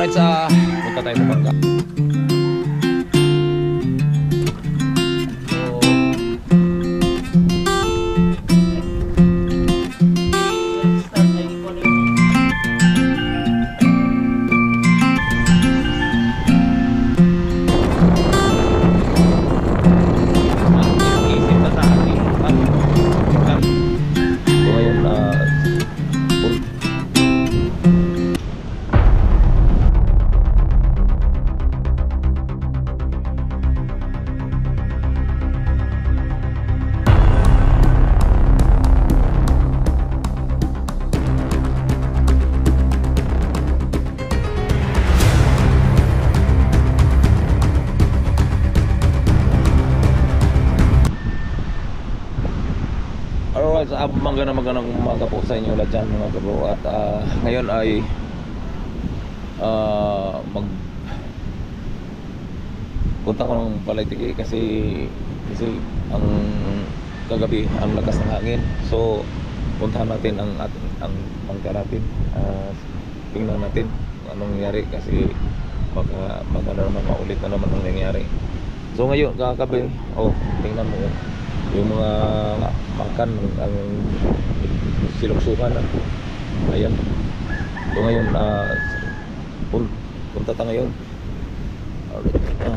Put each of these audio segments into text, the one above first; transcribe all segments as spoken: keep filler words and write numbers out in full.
Alright, sa punta tayo sa bangka. Sa magandang magandang umaga po sa inyo lahat dyan mga kabro. At uh, ngayon ay uh, mag punta ko ng Palaytiki kasi kasi ang kagabi ang lakas ng hangin. So puntahan natin ang ating ang bangka natin. Uh, tingnan natin anong nangyari kasi baka baka na naman maulit na naman ang nangyari. So ngayon kagabi, oh tingnan mo yun, yung mga makan ang siluksukan. Ayan. So ngayon uh, pun punta tayo ngayon. Alright. Uh.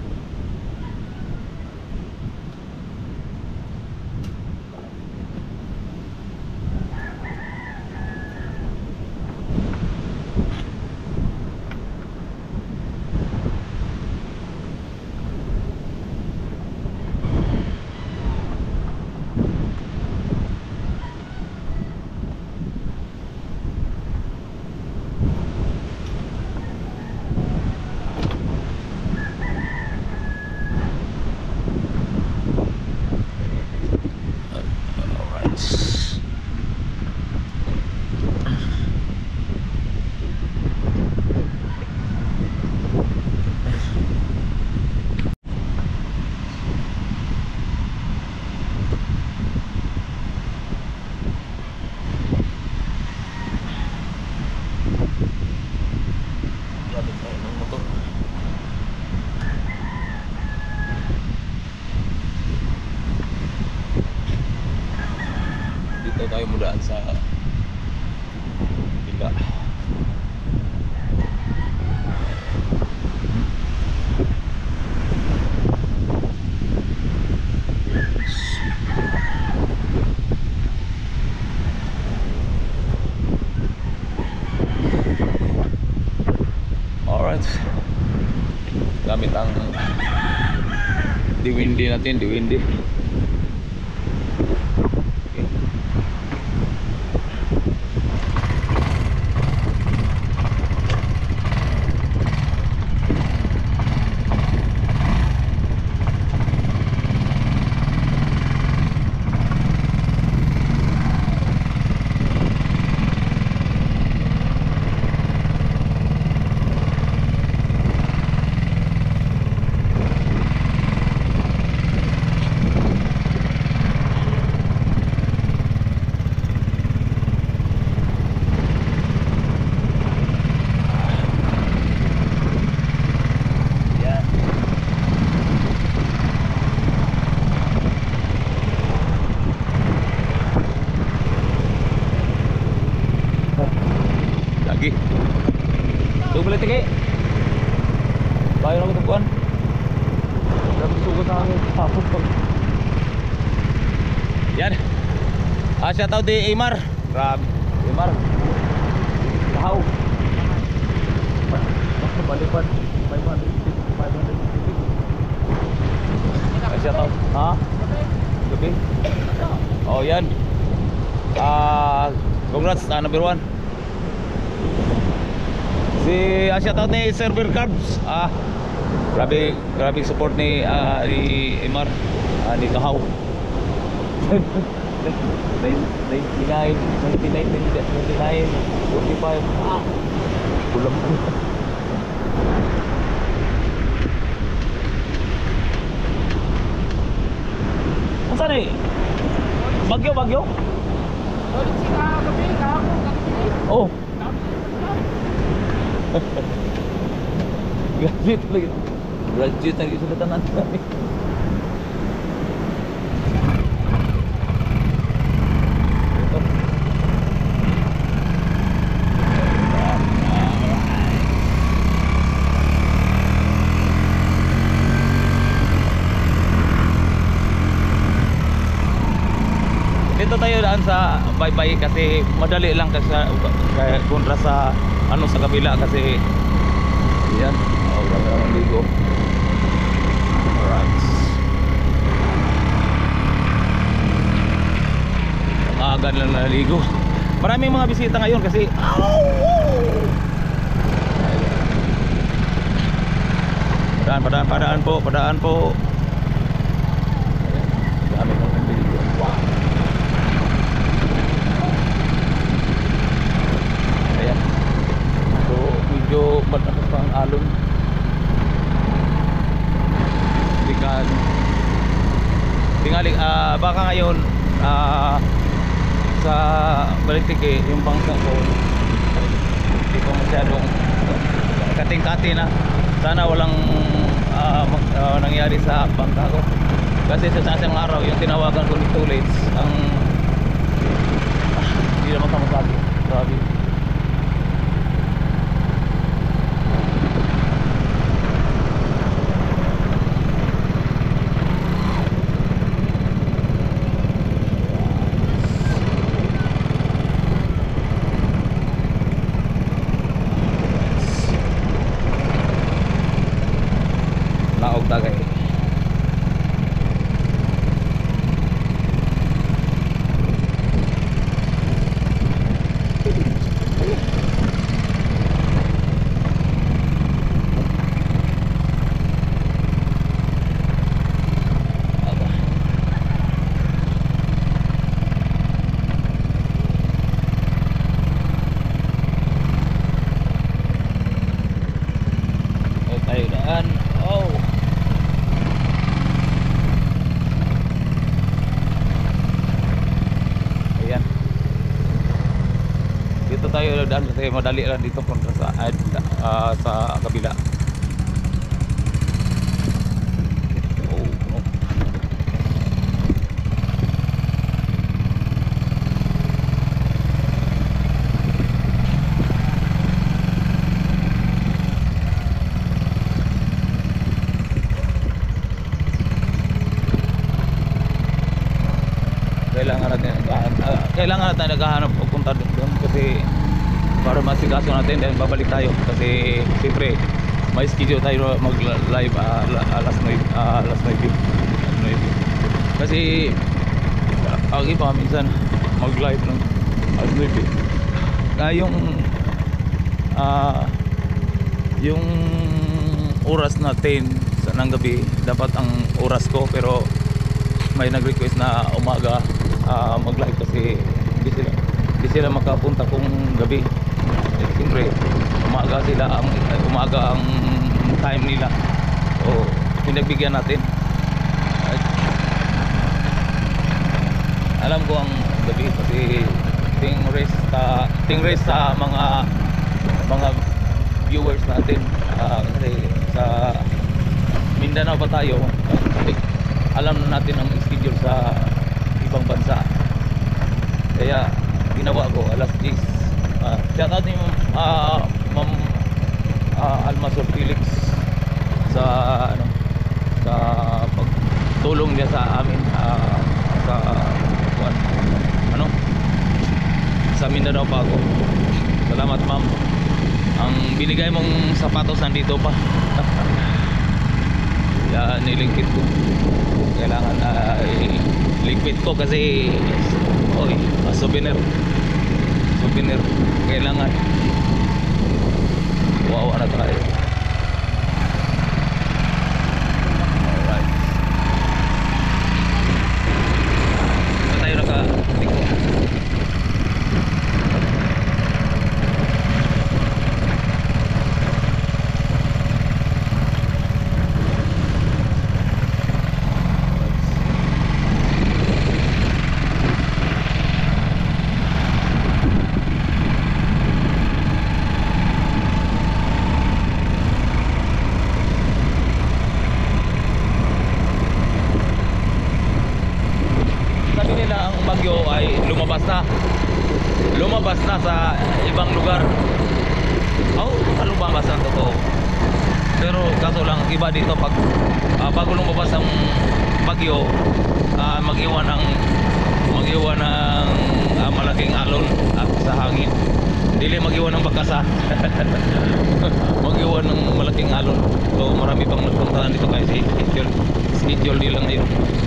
Dito tayo mudaan sa bila. Alright, gamit ang diwindi natin, diwindi. So Palaytiki bayo na ko tukuan. Grabe sugot na ang tapos pag yan. Ah, siya tao di Imar. Grabe Imar Tahaw balipad five hundred five hundred ah, siya tao ha gabi. Oh yan. Ah, congrats na number one. Si uh, shoutout ni Server Carbs. Ah, grabe grabe support ni uh, ni Imar, uh, ni Tahaw. ninety-nine, ninety-nine, ninety-nine, forty-five. Ah, kulang. Ang saan eh? Bagyo, bagyo? Oh. Graduate lagi. Graduate lagi sudah tanan kami. Ito. Dito tayo daan sa Baybay kasi madali lang kasi kaya kontra sa ano sa kabila kasi yan. Oh, grabe ang ligo. Alright. Maaga lang naligo. Maraming mga bisita ngayon kasi padaan, padaan, padaan po, padaan po. Dami ng naligo. Wow. Ayan. So, medyo malakas pa ang alon. Bigan. Tingali, ah, baka ngayon ah, sa Balintike yung bangka ko hindi ko masyadong kating-kati na. Sana walang ah, mag, ah, nangyari sa bangka ko. Kasi sa isang araw yung tinawagan ko ni Tulids ang ah, hindi naman kamasabi. Grabe. Naog tagay. Tayo daan. Oh. Ayan. Dito tayo daan kasi madali lang dito kontra sa uh, sa kabila. Oh, no. Kailangan natin uh, kailangan natin naghahanap o punta doon kasi para masikaso natin then babalik tayo kasi siyempre may schedule tayo mag live uh, alas nine uh, alas nine kasi uh, ang iba minsan mag live ng alas nine kaya yung uh, yung oras natin sa ng gabi dapat ang oras ko pero may nag-request na umaga uh, mag-live kasi hindi sila, hindi sila makapunta kung gabi. Eh, siyempre, umaga sila ang umaga ang time nila. So, pinagbigyan natin. At, alam ko ang gabi kasi ting race sa ting race sa mga mga viewers natin uh, kasi sa Mindanao pa tayo. Uh, alam natin ang schedule sa ibang bansa kaya ginawa ko alas diyes uh, shout out ni uh, Ma'am uh, Almasor Felix sa ano sa pagtulong niya sa amin uh, sa uh, ano sa Mindanao pa ako. Salamat ma'am, ang binigay mong sapatos nandito pa. Ya, nilingkit ko. Kailangan uh, liquid ko kasi oy, souvenir. Souvenir kailangan. Wow, ano tayo. Alright. Ito tayo naka-liko. ibang lugar. Oh, ano ba mas ang totoo? Pero kaso lang iba dito pag uh, bago lumabas ang bagyo, uh, mag-iwan ng mag-iwan ng uh, malaking alon at sa hangin. Dili mag-iwan ng bagkasa. Mag-iwan ng malaking alon. So marami pang nagpuntahan dito kasi schedule schedule nila ngayon.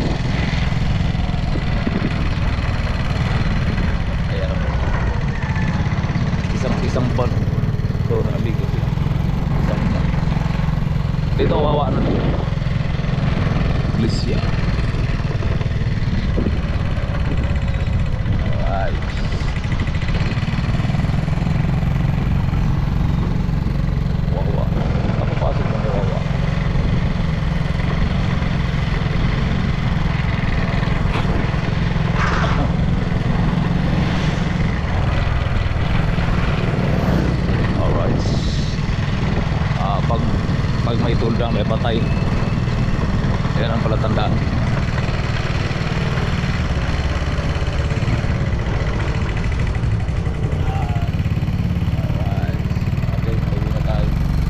Ayan. Isang isang pan. So nabigyo sila. Isang pan. Dito wawa na dito. Iglesia. Alright. Wawa. Apa pasok ng wawa? Alright. Ah, pag pag may tuldang may patay. Yan ang palatandaan. Alright. Okay, pwede na tayo.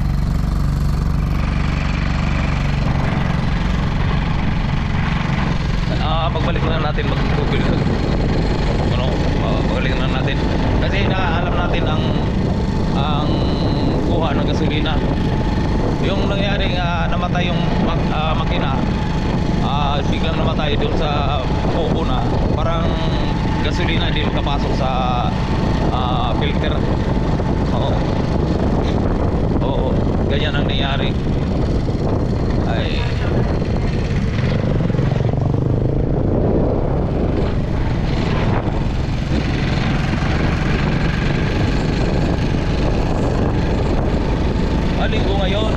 Ah, pagbalik na natin mag-google. Ano, ah, pagbalik na natin. Kasi nakaalam natin ang ang kuha ng gasolina. Yung nangyari uh, namatay yung mak uh, makina, uh, biglang namatay doon sa popo na parang gasolina hindi makapasok sa uh, filter. Oo. Oo, ganyan ang nangyari. Ay. Linggo ngayon.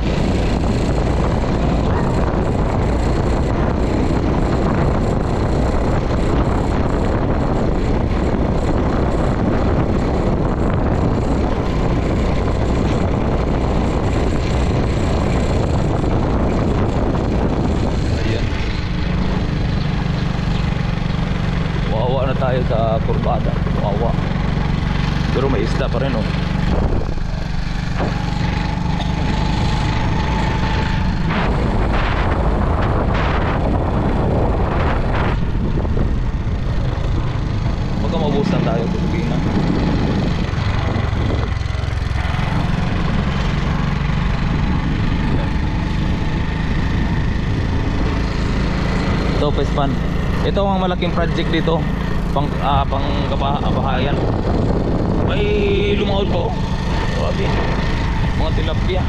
Ayan. Wawa na tayo sa kurbada. Wawa. Pero may isda pa rin, oh. Maubusan tayo sa Pilipinas. Ito Pespan. Ito ang malaking project dito. Pang uh, pang kabahayan. May lumaod po. Grabe. Mga tilapia.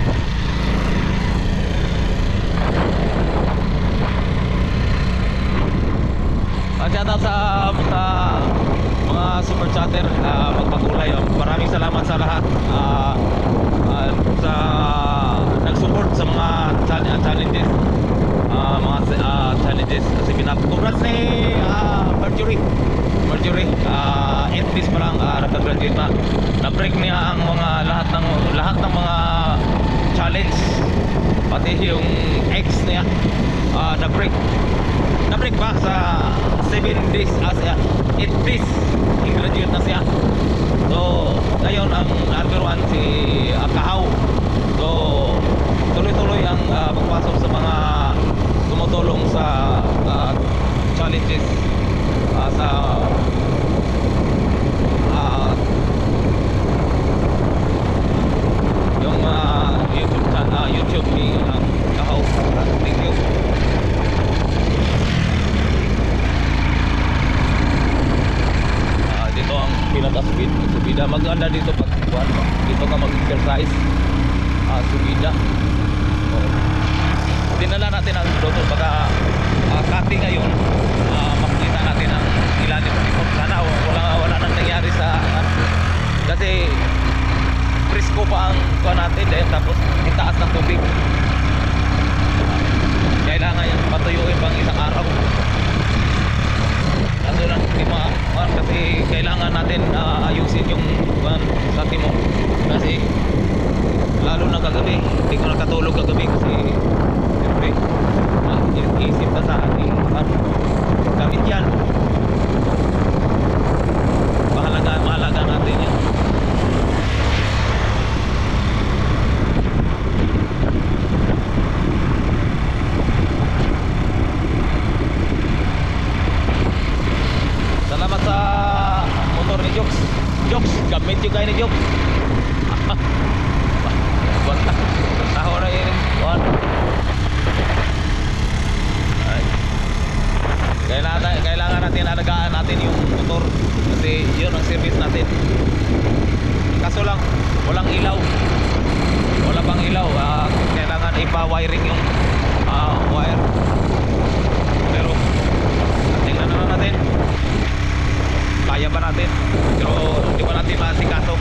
Shout out sa, sa mga super chatter, uh, magpagulay. Maraming salamat sa lahat uh, uh, sa nag-support sa mga challenges, uh, mga uh, challenges kasi pinap. Congrats ni uh, Marjorie. Marjorie, uh, eight days pa lang uh, nag-graduate na. Na-break niya ang mga lahat ng lahat ng mga challenge. Pati yung ex niya uh, na-break. Na-break ba sa seven days as uh, eight days i-graduate na siya. So ngayon ang number one si uh, Kahaw. So tuloy-tuloy ang uh, pagpasok sa mga tumutulong sa uh, challenges uh, sa uh, yung uh, YouTube, uh, YouTube ni uh, Kahaw. Thank you. Dito ang pinaka-speed, subida. Maganda dito pag buwan. Dito ka mag-exercise. Uh, subida. Oh. Dinala natin ang doktor pagka uh, cutting ngayon. Uh, makikita natin ang ilalim dito. Sana wala, wala nang nangyari sa uh, kasi presko pa ang kuha natin eh, tapos itaas ng tubig. Kailangan yung patuyuin pang isang araw. Kaso lang di ma uh, kasi kailangan natin uh, ayusin yung uh, sa timon kasi lalo na kagabi hindi ko nakatulog kagabi kasi siyempre uh, isip na sa ating uh, gamit yan mahalaga, mahalaga natin yan natin yung motor kasi yun ang service natin. Kaso lang walang ilaw, wala pang ilaw. uh, kailangan ipa-wiring yung uh, wire. Pero tingnan na natin kaya ba natin, pero hindi pa natin maasikaso.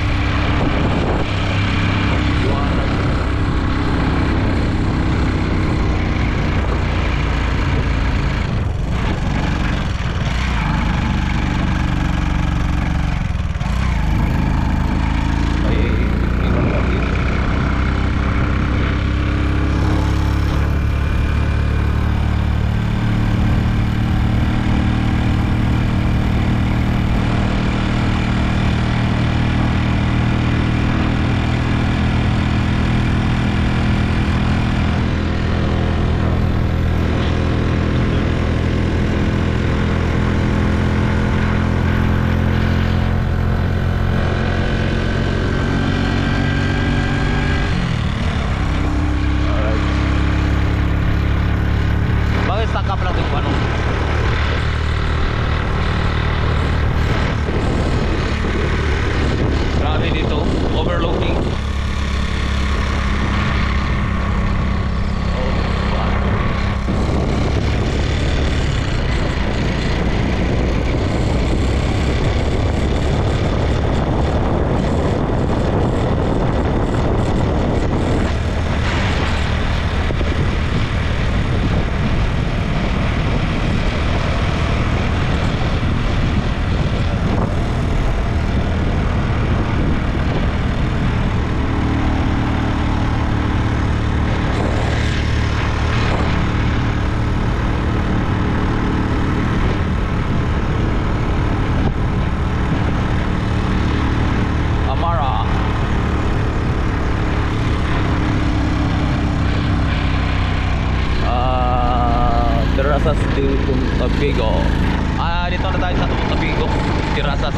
Tirasas de Tabigo. Ah, dito na tayo sa Tabigo, Tirasas.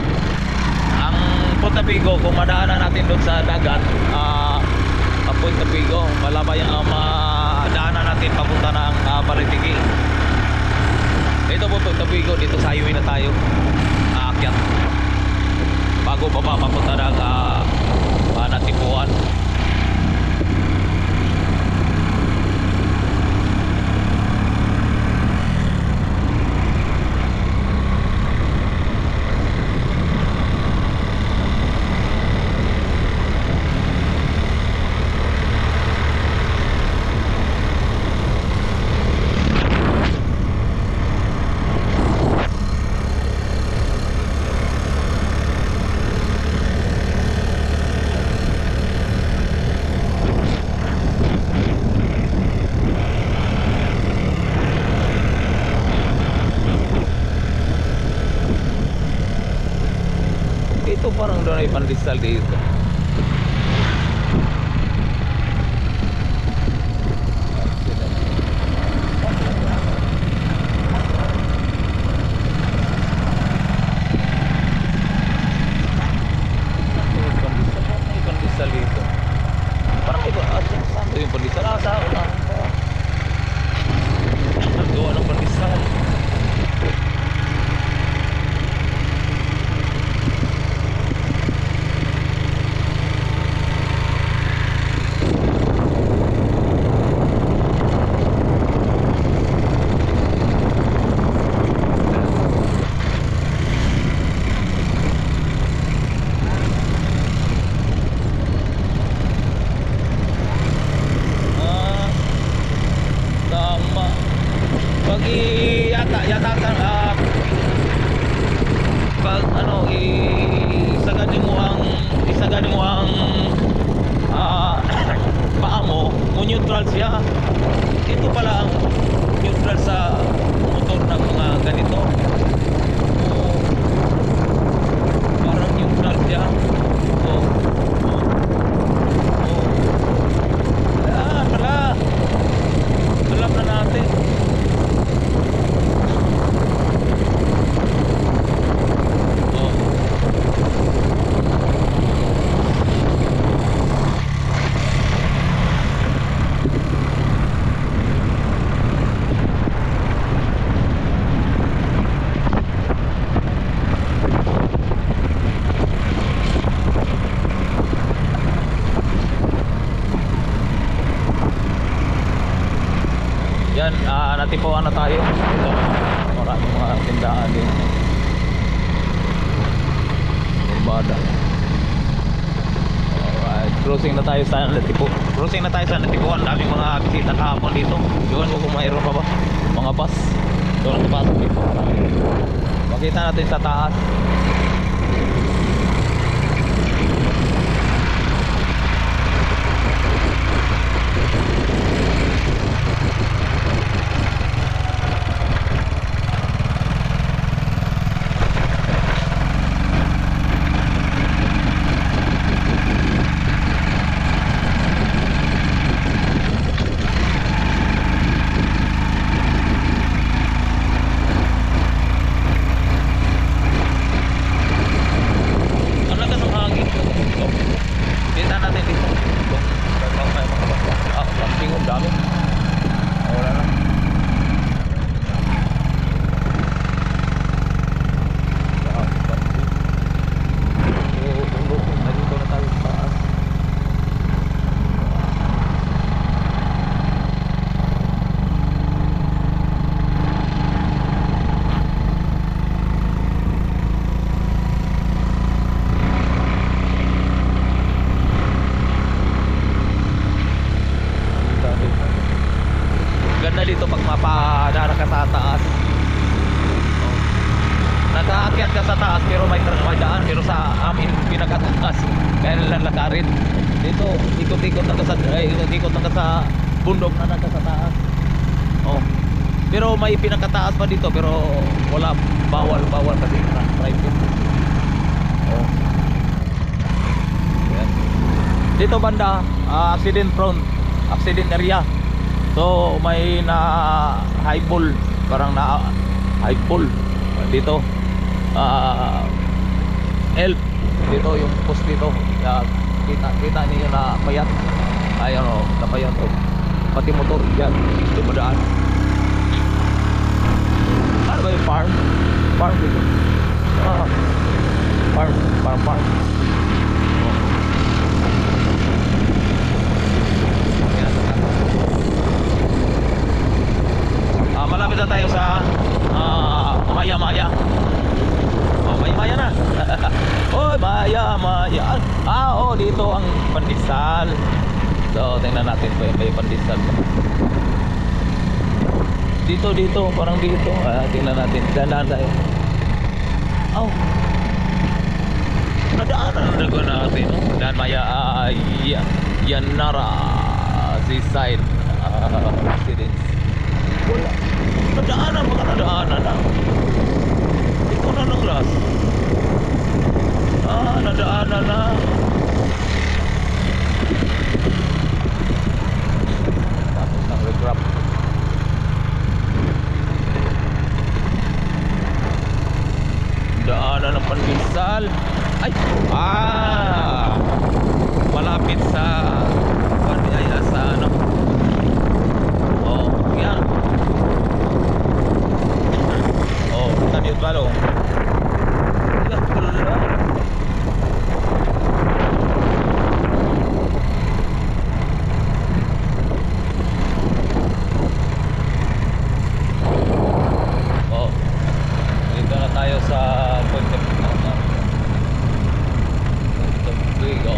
Ang Punta Bigo, kung madaanan natin doon sa dagat, ah, ang Punta Bigo, malabay ang madaanan natin papunta ng uh, Balitigi. Dito po Punta Bigo, dito sa highway na tayo aakyat. Bago pa ba papunta ng uh, uh, Natipuan. Ito parang doon ay pandesal dito. May pandesal dito. Parang ito, ah, saan yung pandesal? Ah, saan? Nagawa ng pandesal. Yata yata uh, pag ano isagad mo ang isagad mo ang uh, paa mo, neutral siya. Ito pala ang neutral sa motor ng mga ganito. Oh, parang neutral siya. Oh, oh, oh. Ah, pala. Alam na natin. Yan, uh, natipuan na tayo. Ito, maraming mga tindahan din. Urbada. Alright, cruising na tayo sa Natipo. Cruising na tayo sa Natipuan. Daming mga bisita kahapon dito. Yun, kung mayroon pa ba mga bus. Doon ang pasok dito. Makita natin sa taas. Dito pag mapadara ka sa taas, oh. Nag-aakyat ka sa taas pero may, may daan, pero sa amin pinakataas kaya nalang lakarin dito, ikot-ikot na ka sa eh, ikot-ikot na ka sa bundok na naka sa taas, oh. Pero may pinakataas pa dito pero wala, bawal bawal kasi na private, oh. Yan. Dito banda, uh, accident prone, accident area. So may na highball, parang na highball dito, uh, help dito yung post dito. Uh, kita kita niyo na payat, ayun o, na payat o, pati motor yan dumadaan. Ano ba yung farm? Farm dito, ah, farm, farm, farm. Uh, malapit na tayo sa uh, Maya Maya. Oh, Maya Maya na. Oh, Maya Maya. Ah, oh, dito ang Pandesal. So, tingnan natin po yung may Pandesal. Dito, dito, parang dito. Ah, tingnan natin. Dandan tayo. Oh. Nadaanan na ko natin. Dan Maya uh, Yanara Seaside uh, Residence. Wala. Nadaanan, mga nadaanan na. Ito na ng last. Ah, nadaanan na. Tapos ng regrap. Daanan ng Pandesal. Ay! Ah! Malapit sa Pandesal sa ano. Oh, yan. Oh, tabi yung balo. Yan, pula. Oh, dito na tayo sa Puente Pico. Puente Pico.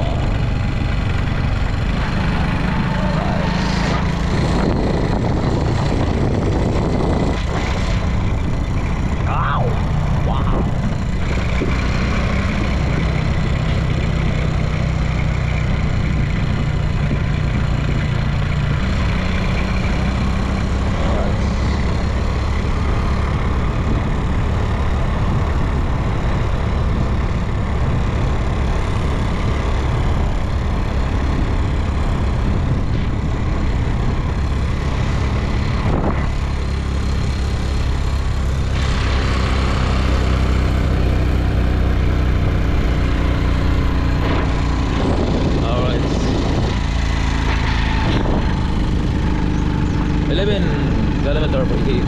eleven kilometer per day.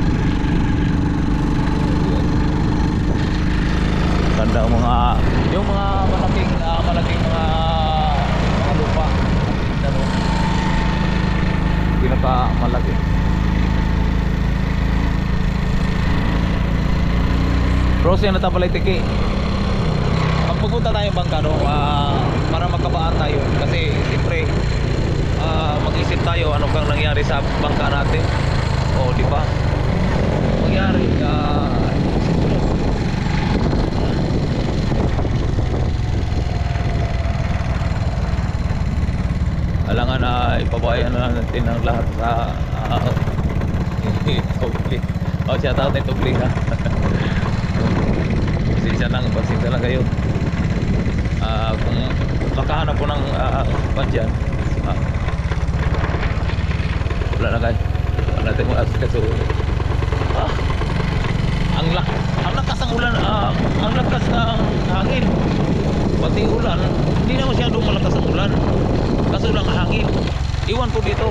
Ganda ang mga yung mga malaking uh, malaking mga mga lupa. Ano? Pinaka malaki. Rosy na tapalay tiki. Pag pupunta tayo bangka no, ah, para magkabaan tayo kasi siyempre ah, mag-isip tayo ano kang nangyari sa bangka natin. O di ba? Mangyari ah, alangan na ipabayan na natin ang lahat sa uh, Tugli. Oh, siya tawag na Tugli ha. Pasensya lang, pasensya lang kayo. Uh, kung makahanap po ng uh, pan dyan, uh, wala na kayo. Wala natin mo ask kaso. Ah, ang, lak ang lakas ang ulan, uh, ang lakas ng hangin. Pati ulan, hindi na masyadong malakas ang ulan. Kaso lang hangin. Iwan po dito.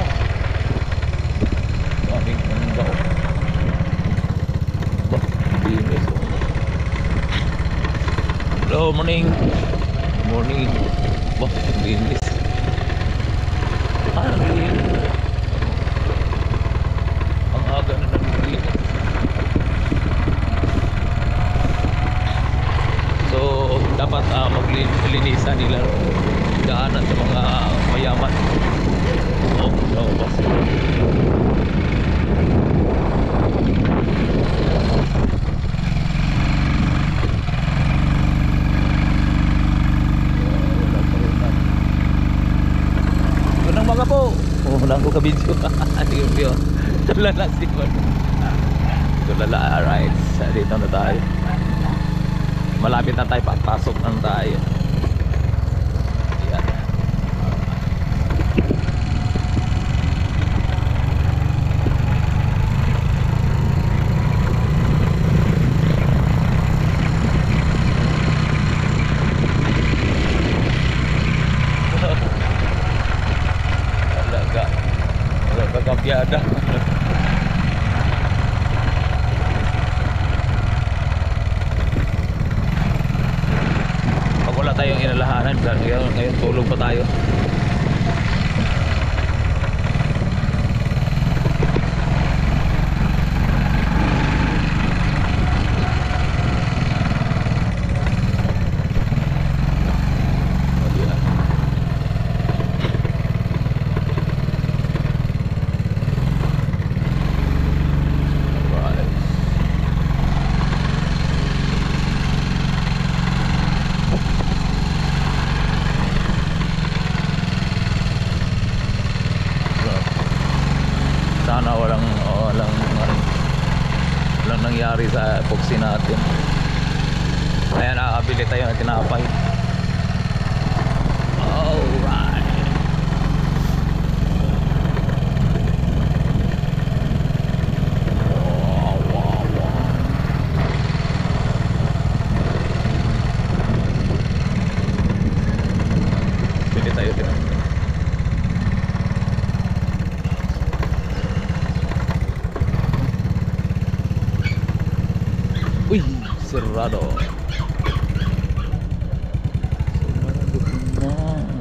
Aming ang bao. Bah, binis. Hello, morning. Morning. Bah, binis. Ah, binis. Ang aga na nag-binis. So, dapat uh, maglinisan nila daanan sa mga mayaman. Oh, no, boss. Unang mga po. Oh, wala ko ka-video. Sige, video. Tulala si Juan. Tulala, alright. Dito na tayo. Malapit na tayo, papasok na tayo. Ayan. Talaga. Talaga kabyada. Wala tayong inalahanan ngayon, ngayon tulog pa tayo. Sana walang walang walang nangyari sa epoxy natin. Ayan, nakakabili tayo ng tinapay. Alright. Wow, wow, wow. Bili tayo tinapay. Uy, cerrado. Cerrado na.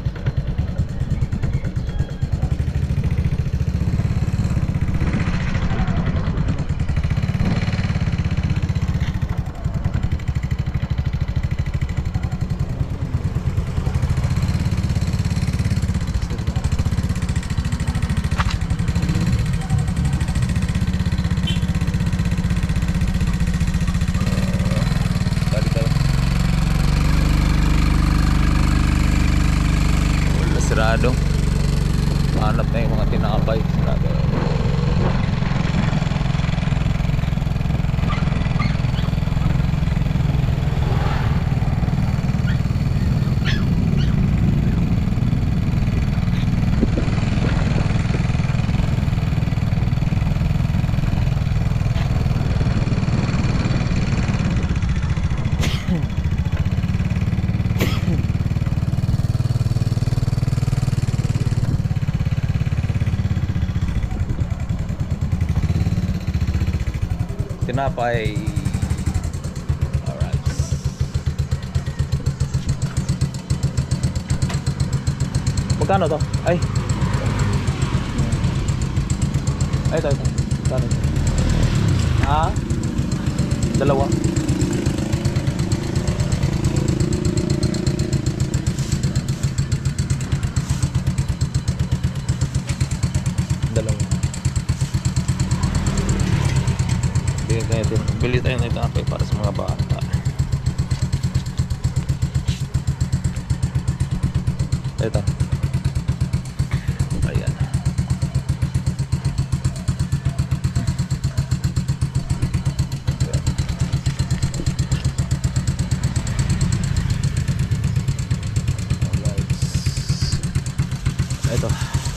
Sarado. Hanap na yung mga tinapay. Sarado. Tinapay. Alright. Magkano to? Ay. Ay, ito, ito. Magkano ito? Ha? Dalawa. bili tayo ng tinapay para sa mga bata. Ito. Ayan. Ito.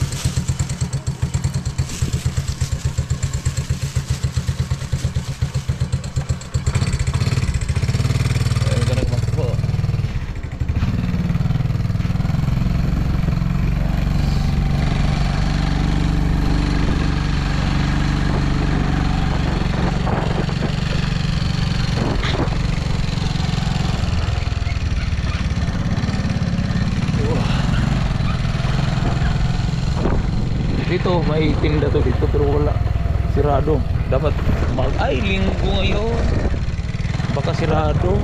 Ayun ka nagmakbo. Dito may tinda to dito pero wala, sirado. Dapat mag ay linggo ngayon, baka sirado.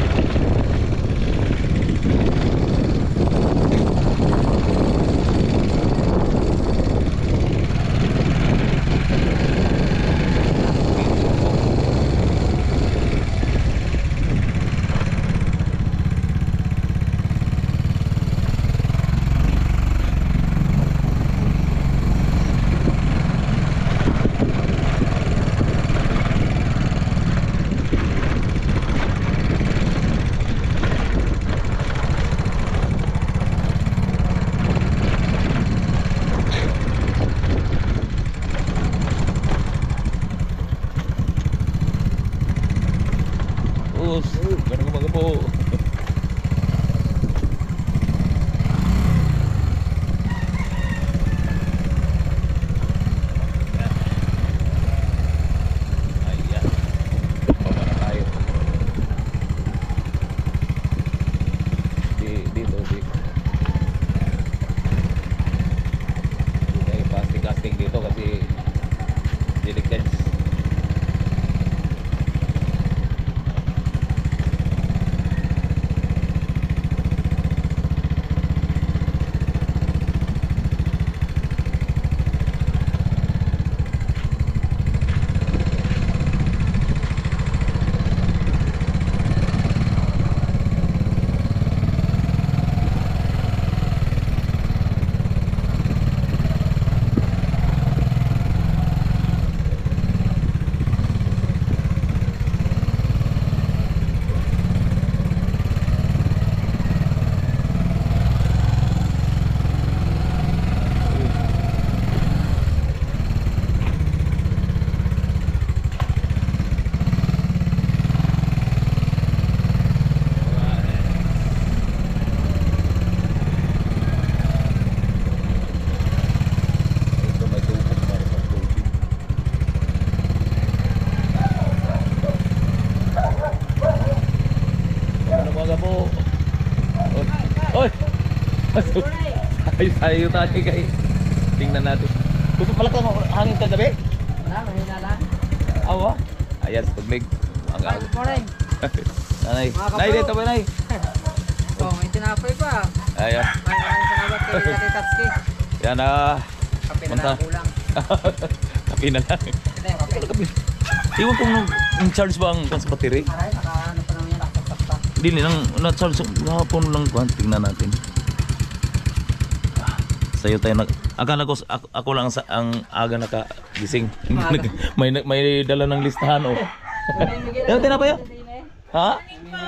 Ganun umaga po. Ayan. Baba na tayo. Di, dito, dito. Hindi tayo plastic-casting dito kasi delicate. Ay, sayo tayo kay. Tingnan natin. Gusto pala ka hangin kagabi? Wala, mahina lang. Awa? Ayan, tugmig. Ang Good morning. Nanay. Nay, dito ba, Nay? Oh, may tinapay pa. Ayan. Maraming salamat kay Ate Tatsuki. Yan ah. Kape na Punta. lang kulang. Kapi na lang. Ito yung kape. Kapi. Iwan kong nung charge ba ang sa battery? Aray, naka ano pa naman yan, nakasakta. Hindi, nang na-charge hapon lang kuhan. Tingnan natin. Sayo tayo nag akala ko ako, ako lang sa ang aga nakagising. may may dala ng listahan oh. Ano tinapay? Ha?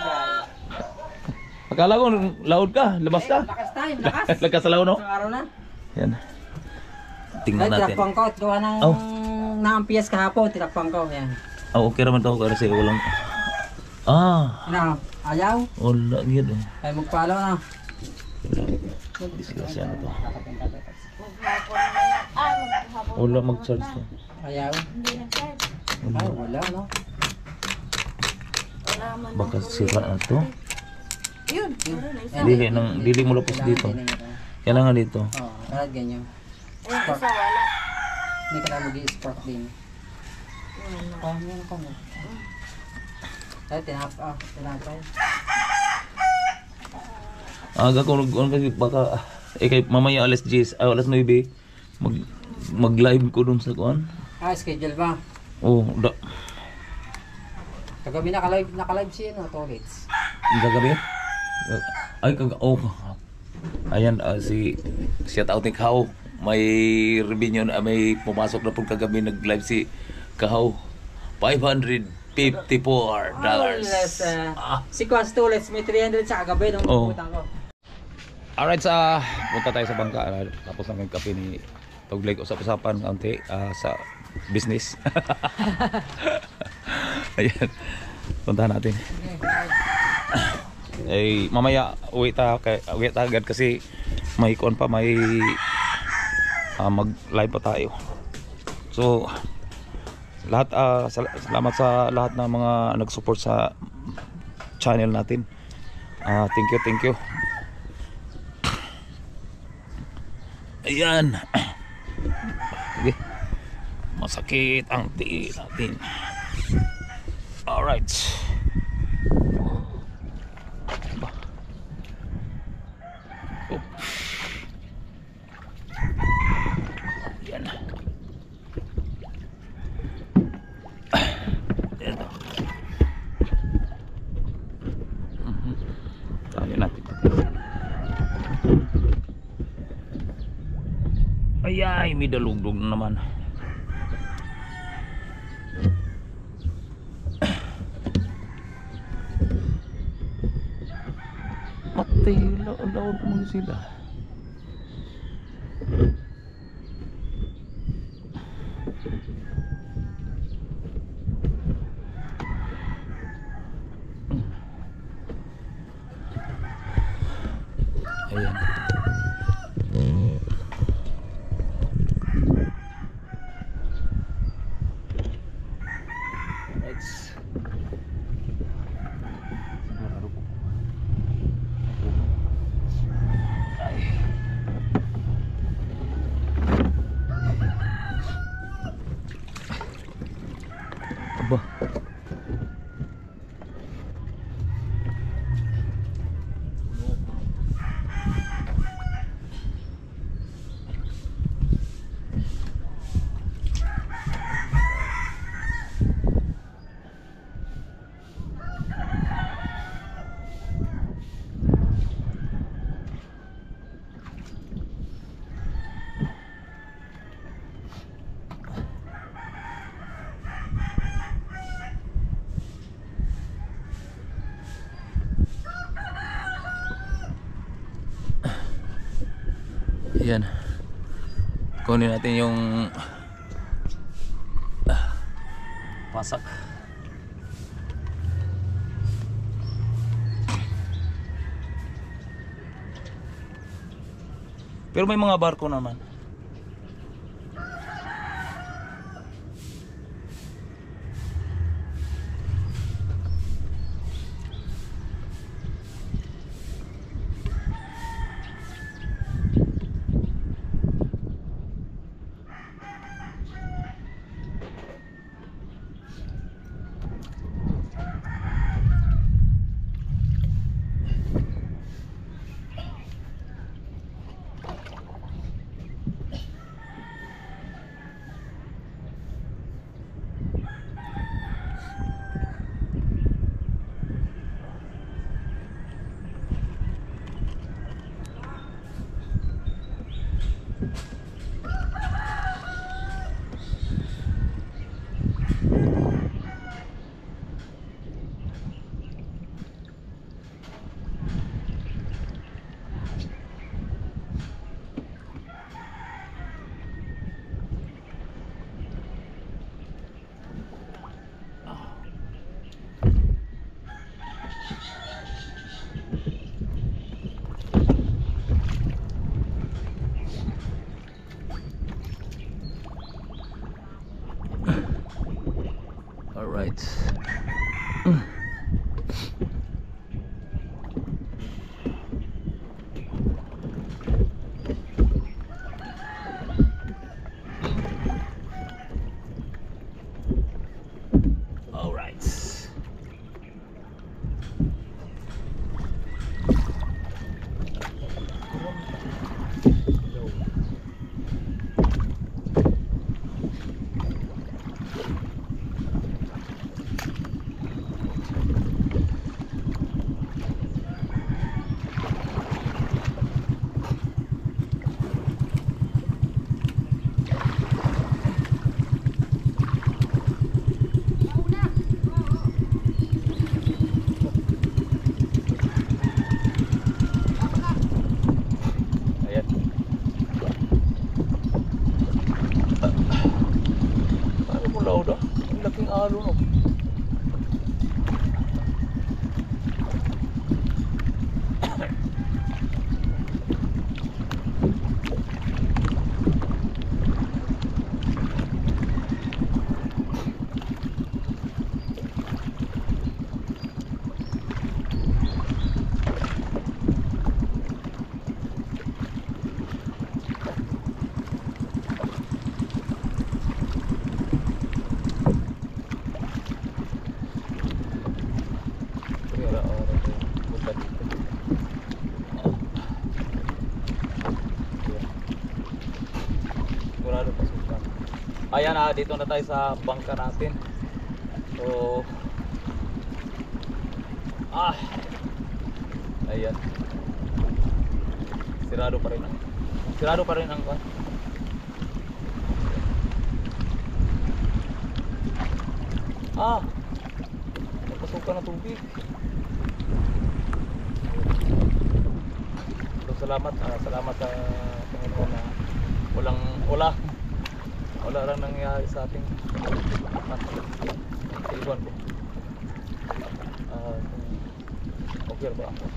Akala ko loud ka, labas ka. Lakas tayo, lakas. Lakas sa laon no? Isang araw na. Yan. Tingnan Ay, natin. tinakpang ko. Gawa ng Oh. naampias kahapon, tinakpang ko. Yan. Oh, okay naman to kasi walang ah, Ano, ayaw? wala yun eh. Ay, magpalo na. Disgrasya na to. Wala mag-charge to. Ayaw? Ay, wala, no? Baka sira na to. Yun. Dili nang dili mo lapos dito. Kailangan dito. Oo, parang ganyan. Ayun, isa wala. Hindi ka na mag-i-spark din. Ah, meron ka na. Ay, tinap, ah, tinapay. Aga ko nag kasi baka eh kay mamaya alas diyes, ay alas nuwebe mag mag-live ko dun sa kuan. Ah, schedule ba? Oh, da. Kagabi naka-live, naka-live si ano, Tolits. Yung kagabi? Ay, kag oh. Ayan, ah, si siya tao ni Kahaw. May revenue na may pumasok na po kagabi nag-live si Kahaw. five hundred fifty-four dollars. Uh, si Kwas Tolits, may three hundred sa kagabi nung Oh. putang ko. Alright, sa punta tayo sa bangka. Ah, tapos na yung kape ni Tugleg. Usap-usapan kaunti ah, sa business. Ayan. Puntahan natin. Eh, mamaya uwi ta, kay, uwi ta agad kasi may kon pa, may ah, mag-live pa tayo. So, lahat ah, sal- salamat sa lahat ng mga nag-support sa channel natin. Ah, thank you, thank you. Ayan. Sige. Masakit ang tiil natin. Alright. Ba. Oh. Ayan. Ayan. Mhm. Tayo natin. Ayay, may dalugdog na naman. Matay, laon mo sila. Ayan. Let's ay. Aba. Ayan. Kunin natin yung ah, pasak. Pero may mga barko naman. All right. All right. daw daw. Ang laking alon no. Sigurado pasukan. Ayan na, dito na tayo sa bangka natin. So ah ayan. Sirado pa rin ang Sirado pa rin ang kwan. Ah, napasukan na tubig. So, salamat, ah, salamat sa Panginoon na walang wala wala lang nangyayari sa ating sa iwan ko. Ah, okay ba ako?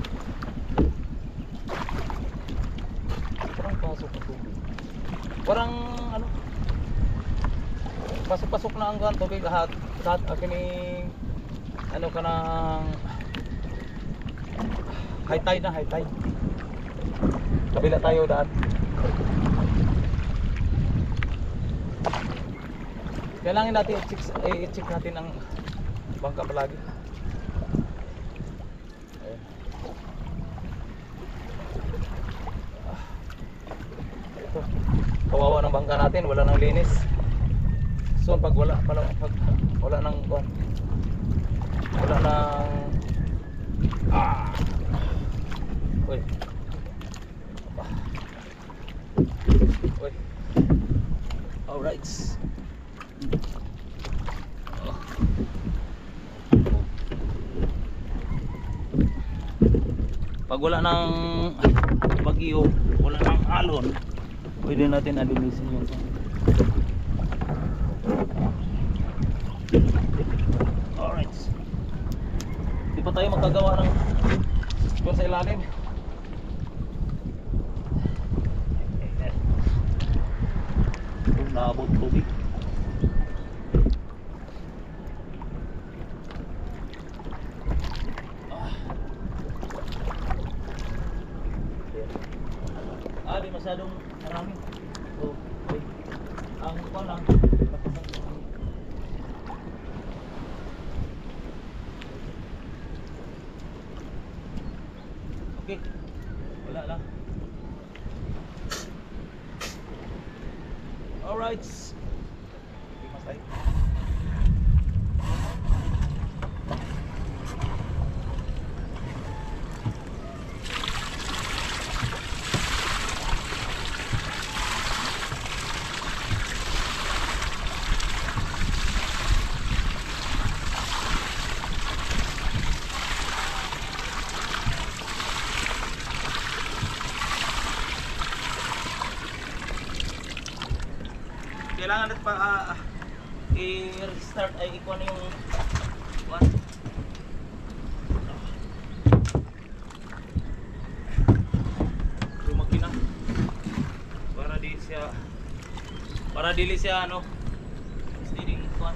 Parang pasok na tubig. Parang ano? Pasok-pasok na ang gan tubig lahat. Lahat akining ano ka ng high tide na high tide. Kabila tayo daan. Kailangan natin i-check, i-check natin ang bangka palagi. Ayan. Ah. Ito. Kawawa ng bangka natin, wala nang linis. So pag wala pala pag wala nang kuan. Wala nang ah. Uy. Uy. All right. Pag wala ng bagyo, wala ng alon, pwede natin alinisin yung alright. Di pa tayo magkagawa ng doon sa ilalim. Kung naabot tubig. Ah, di masyadong marami. So, okay. Ang ko lang. Okay. Wala lang. Alright. Okay, mas tayo. Kailangan natin pa uh, i-restart ay ikuha na yung one. Yung makina para di siya para dili siya ano steering ikuha.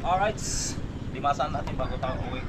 Alright, limasan natin bago tayo uwi.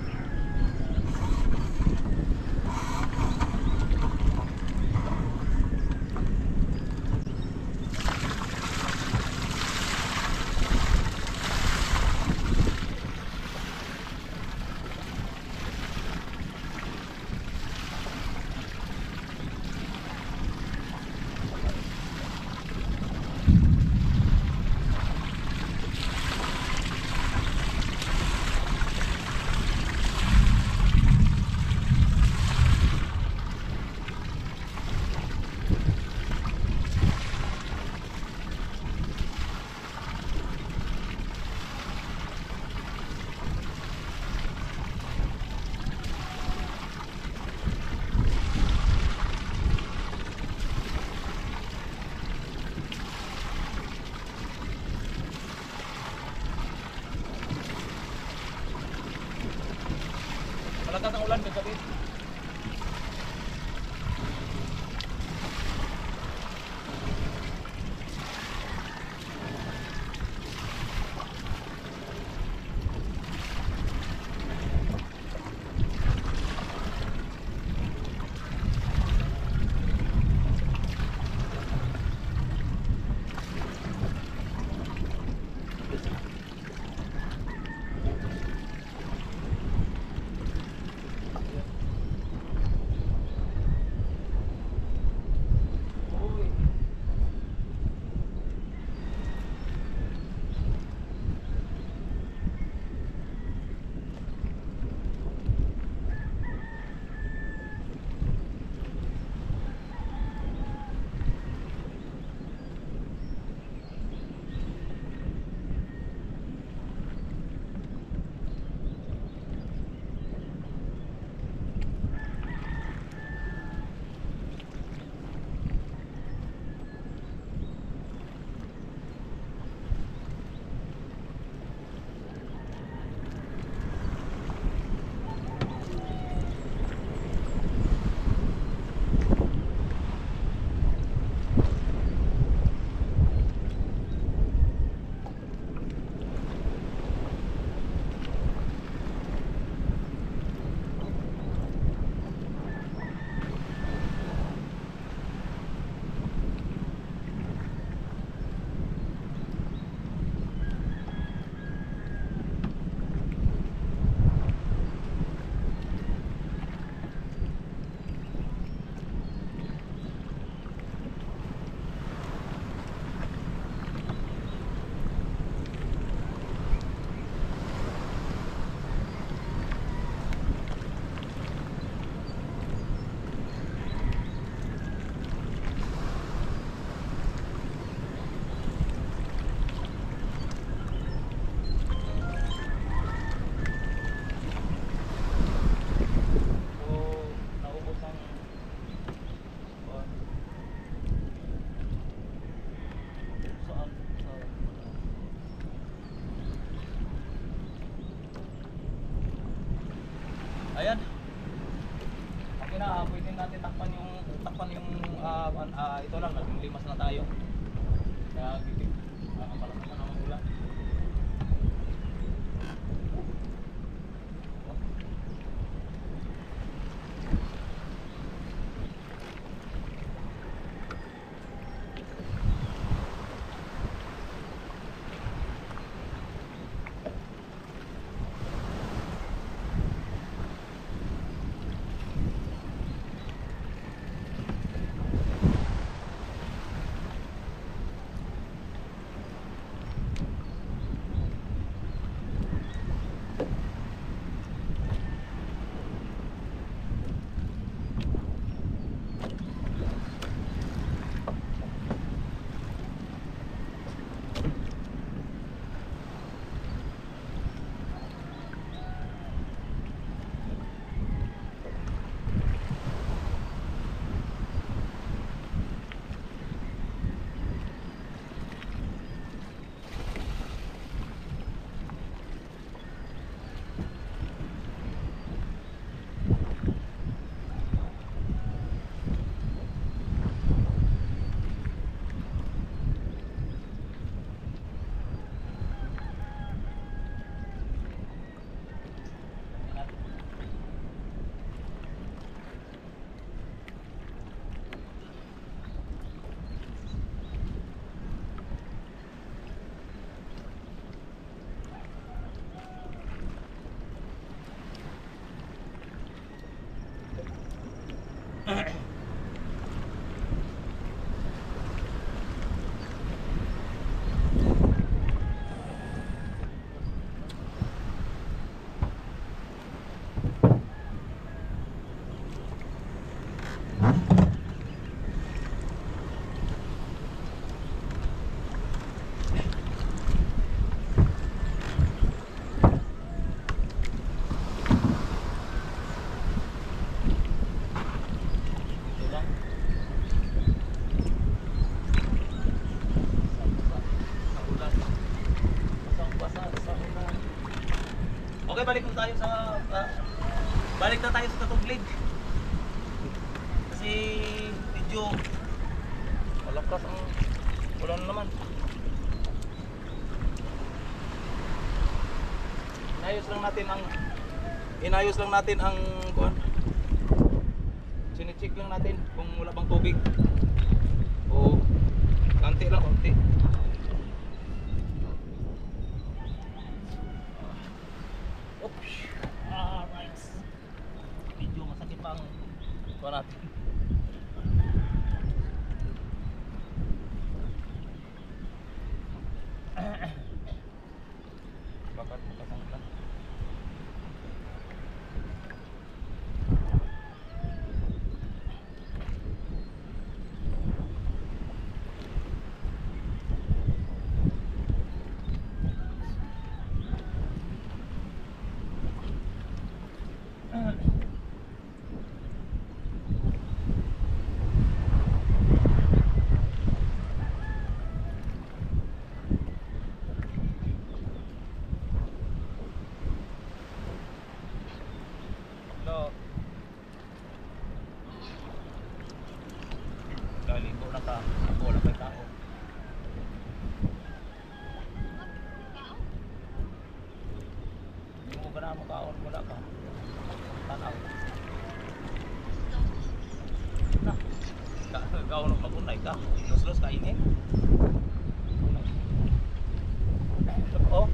Malakas ang ulan kagabi. Ayan. Okay na, pwede natin takpan yung takpan yung ah, ah, ito lang, naging limas na tayo. Kaya gigit. Ah, pala naman ang ulan. tayo sa ah, balik na tayo sa Tatuglid. Kasi medyo malakas ang ulan naman. Inayos lang natin ang inayos lang natin ang kuan. Sine-check lang natin kung wala bang tubig. O konti lang, konti. Oops. Alright. Medyo masakit pa ang kuan natin. Bakit makasang ulan? No. Laligo na ka. Ako wala pa tao. Hindi mo gana mo kaon. Wala ka. Tanaw. Na. Kaon ng magunay ka. Los-los kainin. Oh.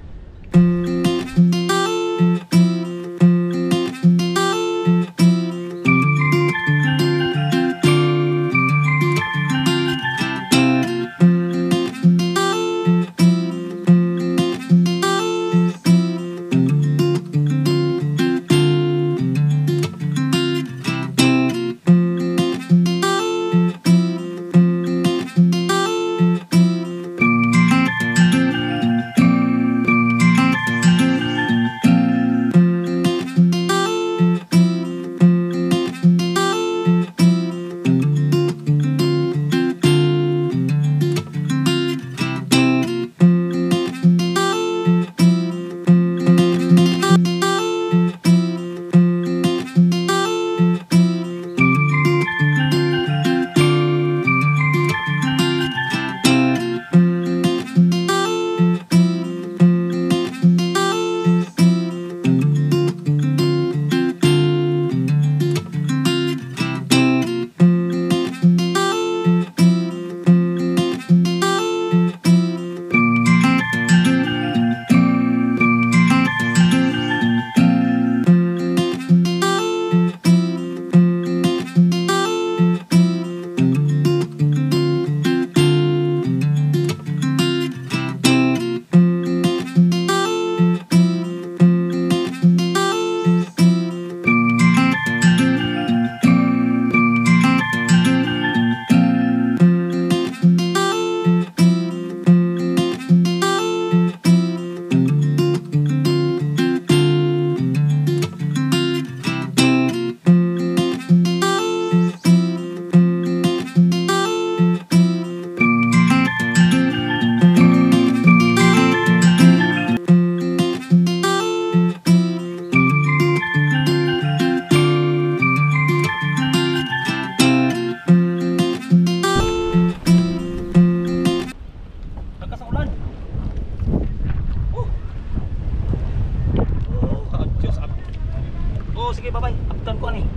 Sige, bye-bye. Uptan ko ani.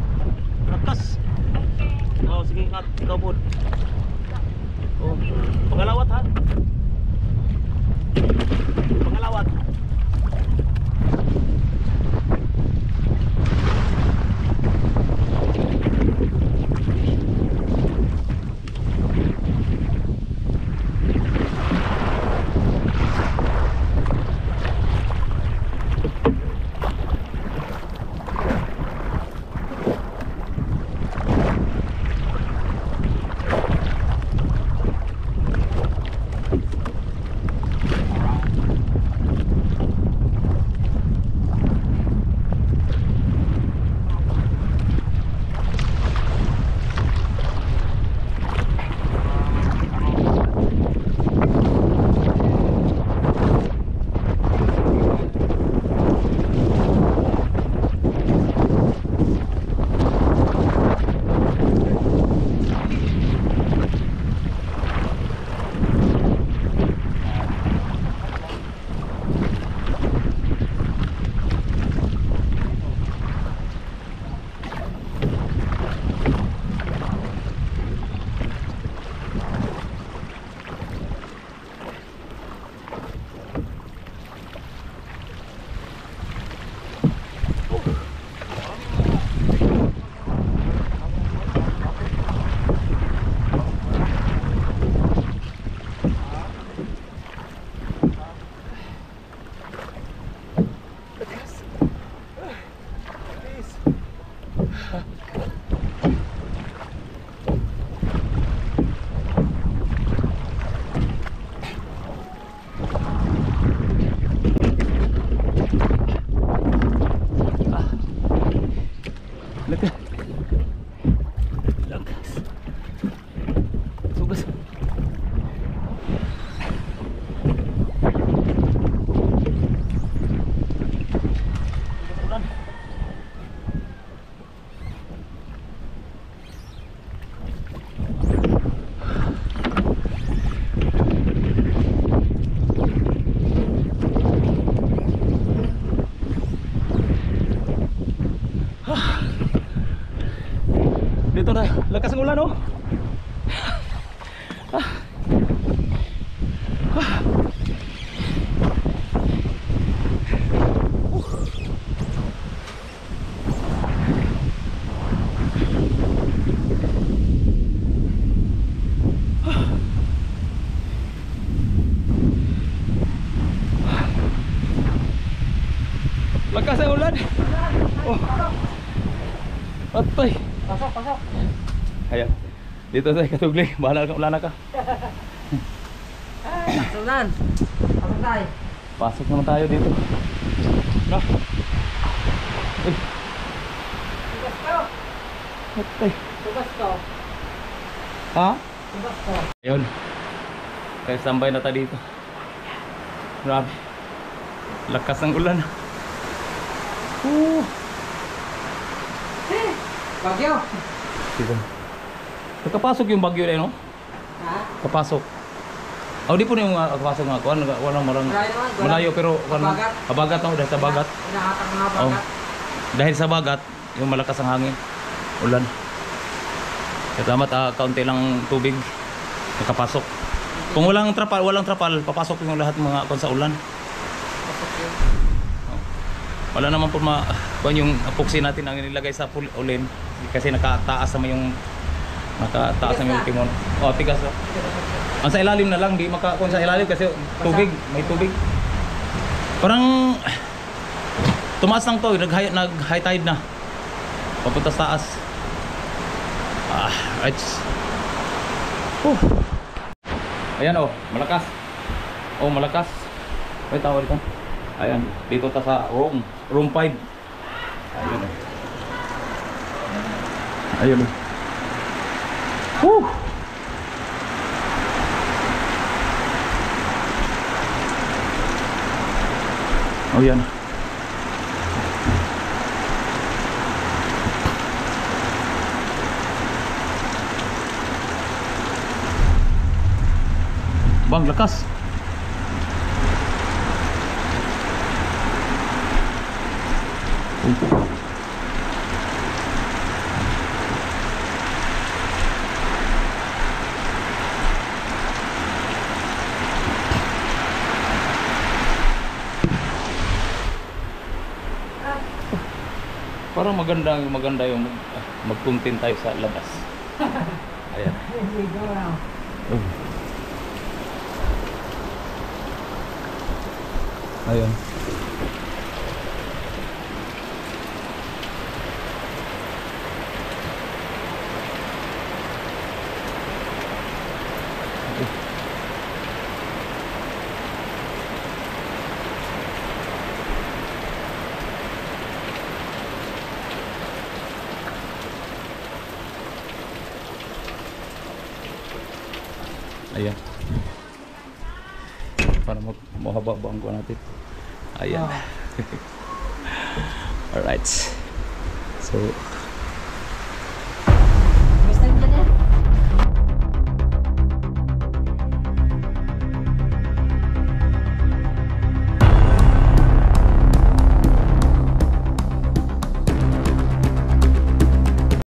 Rakas. Oh, sige, ingat. Ikaw po. Oh, pangalawat ha. Pangalawat. Lakas ng ulan oh. Ah. Ah. Lakas ang ulan. Oh. Patay. Pasok, pasok. Ayan. Dito tayo katugli. Bahala ka, ulan na ka. Sunan. Pasok tayo. Pasok naman tayo dito. No. Uy. Tugas ko. Patay. Tugas ko. Ha? Tugas ko. Ayun. Kaya standby na tayo dito. Grabe. Lakas ng ulan. Uh. Bagyo. Dito. Nakapasok yung bagyo na yun, no? Ha? Kapasok. Oh, di po na yung uh, kapasok nga. Kuhan, walang marang Malayo naman, wala. malayo pero kuhan, Habagat. habagat no, dahil sa bagat. Inahatak mga Oh. bagat. Dahil sa bagat, yung malakas ang hangin. Ulan. Kaya dapat uh, kaunti lang tubig nakapasok. Kung walang trapal, walang trapal, papasok yung lahat mga kuhan sa ulan. Pasok yun. Wala naman po ma kuhan yung epoxy natin ang nilagay sa pul- ulin kasi nakataas naman yung nakataas naman yung timon. Oh, tigas. Oh. Ang sa ilalim na lang, di makakuha sa ilalim kasi tubig, may tubig. Parang tumaas lang to, nag high, nag high tide na. Papunta sa taas. Ah, right. Uh. Ayan oh, malakas. Oh, malakas. Wait, tawag dito. Ayan, dito ta sa room, room five. Ayun oh. Ayun oh. Woo! Oh yan. Bang, lakas. Oh. Parang maganda maganda yung mag, ah, magpuntin tayo sa labas. Ayan. Oh. Ayun. Ayan. Para mag mahaba-haba ang kuha natin. Ayan. Alright. So